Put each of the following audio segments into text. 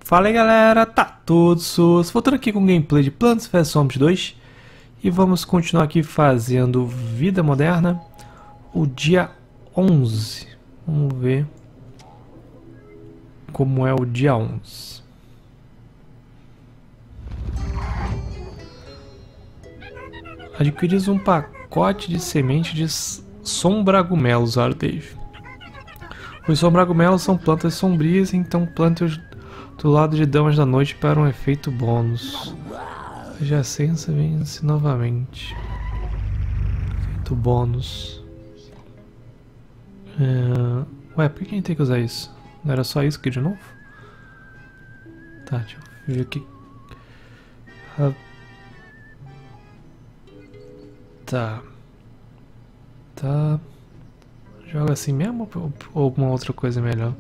Fala aí galera, tá tudo sus, voltando aqui com gameplay de Plants vs Zombies 2 e vamos continuar aqui fazendo Vida Moderna, o dia 11. Vamos ver como é o dia 11. Adquiris um pacote de semente de sombragumelos, olha Dave. Os sombragumelos são plantas sombrias, então plante-os do lado de Damas da Noite para um efeito bônus. Adjacência vence novamente. Efeito bônus. Ué, por que a gente tem que usar isso? Não era só isso aqui de novo? Tá, deixa eu ver aqui. Tá. Joga assim mesmo ou alguma outra coisa melhor?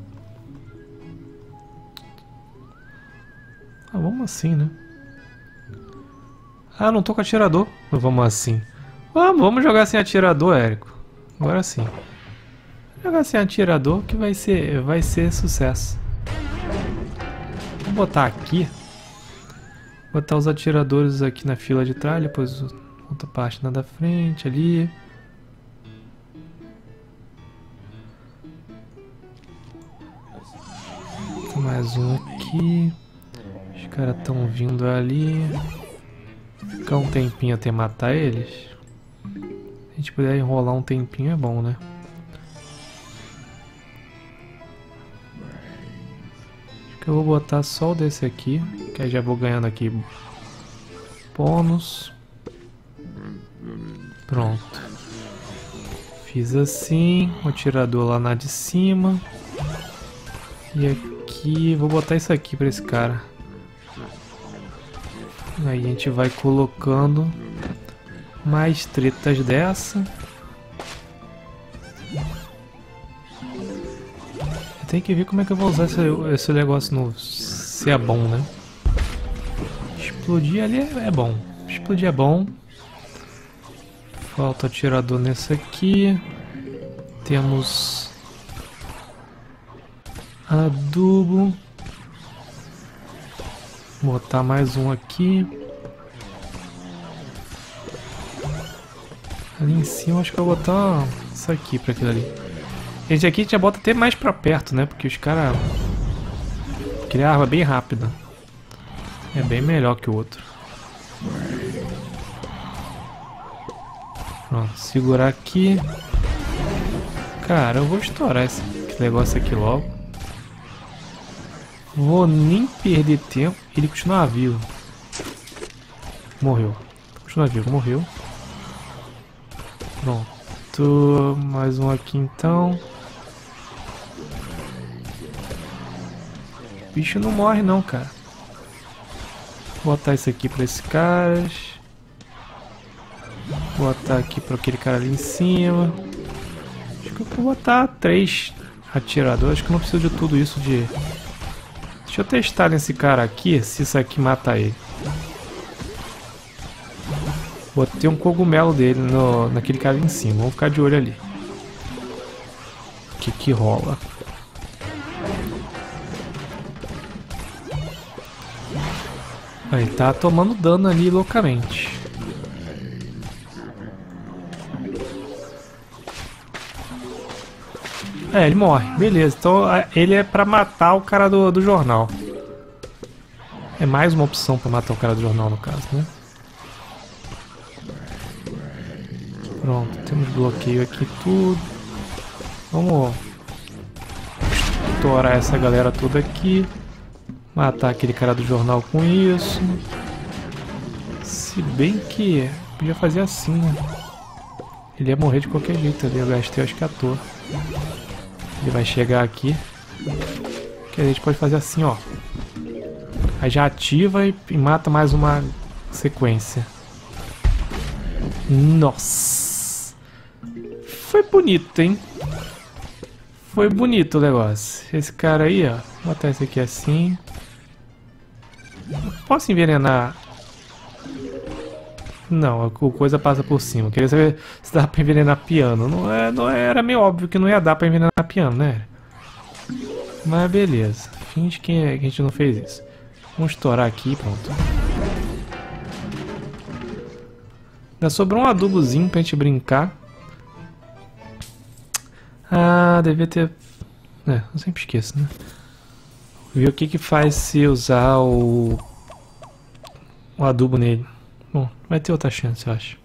Ah, vamos assim, né? Ah, não tô com atirador. Vamos assim. Vamos jogar sem atirador, Érico. Agora sim. Jogar sem atirador que vai ser sucesso. Vou botar aqui. Botar os atiradores aqui na fila de trás, depois outra parte na da frente ali. Tem mais um aqui. Os caras estão vindo ali. Ficar um tempinho até matar eles. Se a gente puder enrolar um tempinho é bom, né? Acho que eu vou botar só o desse aqui, que aí já vou ganhando aqui bônus. Pronto. Fiz assim, o atirador lá na de cima. E aqui, vou botar isso aqui pra esse cara. Aí a gente vai colocando mais tretas dessa. Tem que ver como é que eu vou usar esse negócio novo. Se é bom, né? Explodir ali é bom. Explodir é bom. Falta atirador nesse aqui. Temos adubo. Vou botar mais um aqui. Ali em cima acho que eu vou botar isso aqui pra aquilo ali. Esse aqui já bota até mais pra perto, né? Porque os caras... Aquele arma é bem rápida. É bem melhor que o outro. Pronto, segurar aqui. Cara, eu vou estourar esse negócio aqui logo. Vou nem perder tempo. Ele continua vivo. Morreu. Continua vivo, morreu. Pronto. Mais um aqui então. O bicho não morre não, cara. Vou botar isso aqui pra esses caras. Vou botar aqui pra aquele cara ali em cima. Acho que eu vou botar 3 atiradores. Acho que eu não preciso de tudo isso de... Deixa eu testar nesse cara aqui, se isso aqui mata ele. Botei um cogumelo dele naquele cara ali em cima. Vamos ficar de olho ali. O que rola? Aí tá tomando dano ali loucamente. É, ele morre. Beleza, então ele é pra matar o cara do jornal. É mais uma opção pra matar o cara do jornal no caso, né? Pronto, temos bloqueio aqui tudo. Vamos estourar essa galera toda aqui. Matar aquele cara do jornal com isso. Se bem que podia fazer assim, né? Ele ia morrer de qualquer jeito ali. Eu gastei acho que à toa. Ele vai chegar aqui. Que a gente pode fazer assim, ó. Aí já ativa e mata mais uma sequência. Nossa! Foi bonito, hein? Foi bonito o negócio. Esse cara aí, ó. Vou botar esse aqui assim. Posso envenenar? Não, a coisa passa por cima. Queria saber se dá pra envenenar piano. Não era meio óbvio que não ia dar pra envenenar piano, né? Mas beleza. Finge que a gente não fez isso. Vamos estourar aqui, pronto. Ainda sobrou um adubozinho pra gente brincar. Ah, devia ter... É, eu sempre esqueço, né? Ver o que que faz se usar o adubo nele. Bom, vai ter outra chance, eu acho.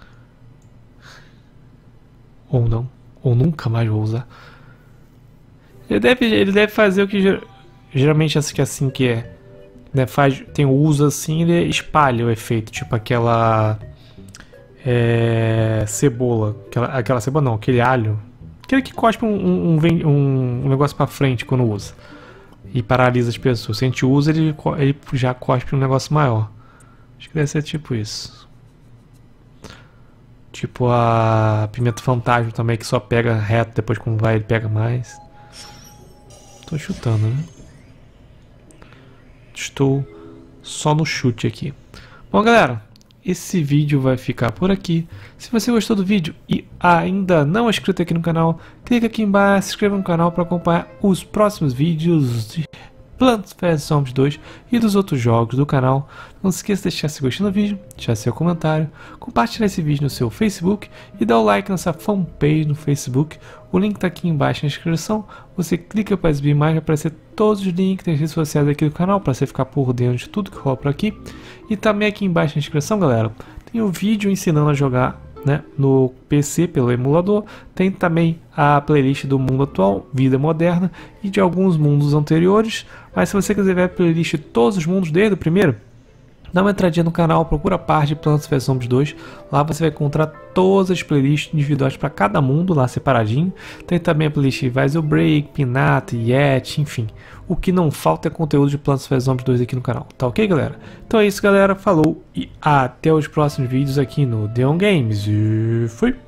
Ou não. Ou nunca mais vou usar. Ele deve fazer o que geralmente assim que é. Né, tem o uso assim, ele espalha o efeito. Tipo aquela... cebola. Aquela cebola não, aquele alho. Aquele que cospe um negócio pra frente quando usa. E paralisa as pessoas. Se a gente usa, ele já cospe um negócio maior. Acho que deve ser tipo isso. Tipo a pimenta fantasma também, que só pega reto, depois quando vai ele pega mais. Tô chutando, né? Estou só no chute aqui. Bom, galera, esse vídeo vai ficar por aqui. Se você gostou do vídeo e ainda não é inscrito aqui no canal, clica aqui embaixo, se inscreva no canal para acompanhar os próximos vídeos de Plants vs Zombies 2 e dos outros jogos do canal. Não se esqueça de deixar seu gostei no vídeo, deixar seu comentário, compartilhar esse vídeo no seu Facebook e dar o like nessa fanpage no Facebook. O link está aqui embaixo na descrição. Você clica para exibir mais, vai aparecer todos os links das redes sociais aqui do canal para você ficar por dentro de tudo que rola por aqui. E também aqui embaixo na descrição, galera, tem o vídeo ensinando a jogar, né, no PC pelo emulador. Tem também a playlist do mundo atual, vida moderna e de alguns mundos anteriores. Mas se você quiser ver a playlist de todos os mundos desde o primeiro, dá uma entradinha no canal, procura a parte de Plants vs Zombies 2. Lá você vai encontrar todas as playlists individuais para cada mundo, lá separadinho. Tem também a playlist Visual Break, Pinata, Yet, enfim. O que não falta é conteúdo de Plants vs Zombies 2 aqui no canal. Tá ok, galera? Então é isso, galera. Falou e até os próximos vídeos aqui no Deon Games. E fui!